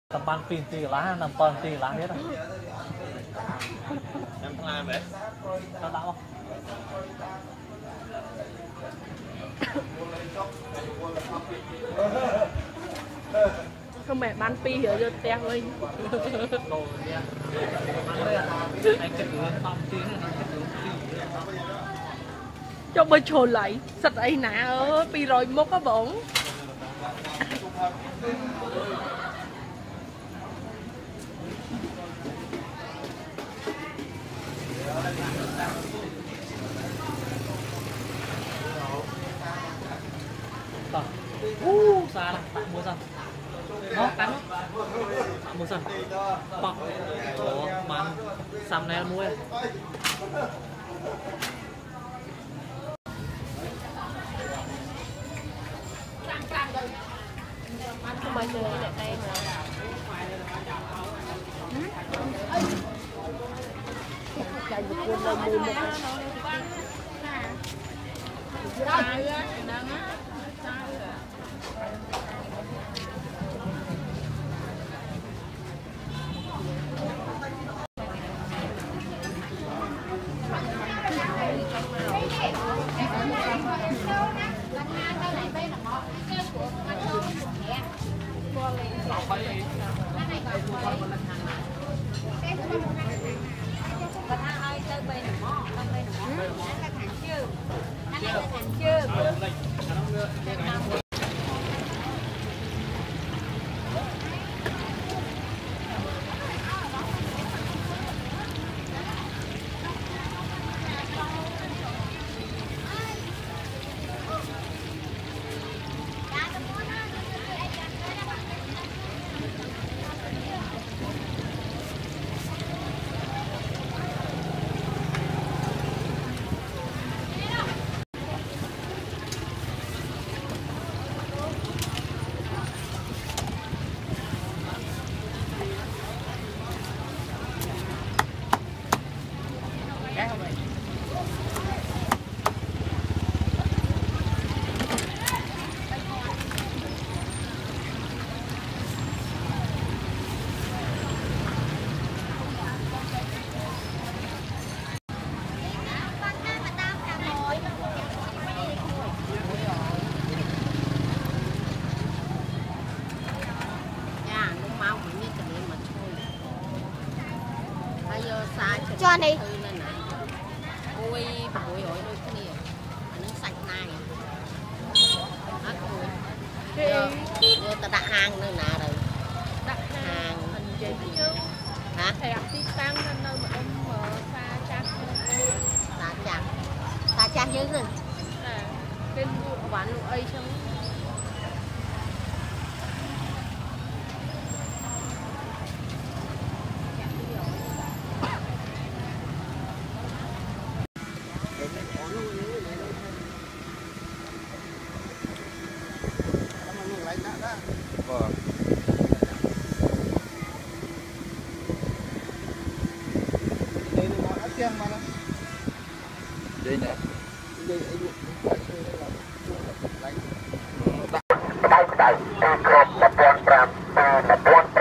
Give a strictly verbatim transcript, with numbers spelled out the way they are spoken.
tầm ban pin tì lá nằm toàn tì lá hết rồi em làm vậy sao đạo không mẹ ban pi hiểu cho teo ơi đồ nha anh cái thứ tầm tí này nó cái thứ tì cho bơi trồn lại sạch ấy nè ở pi rồi mốt có bổng uh xa lắm tạm mua dần nó cắn tạm mua dần bọc có màn xăm này mua không bao giờ lại đây mà chạy một quân đâu mua một cho đi ui bụi ổi đôi kia nó sạch này hết rồi giờ ta đặt hàng nơi nào rồi đặt hàng hình gì chứ hả thầy học đi sang nơi mà em mở xa chắc xa chắc xa chắc dưới rồi cái quán lụa ấy xong vâng đây là món ăn tiếng mà đây nè đây đây đây đây đây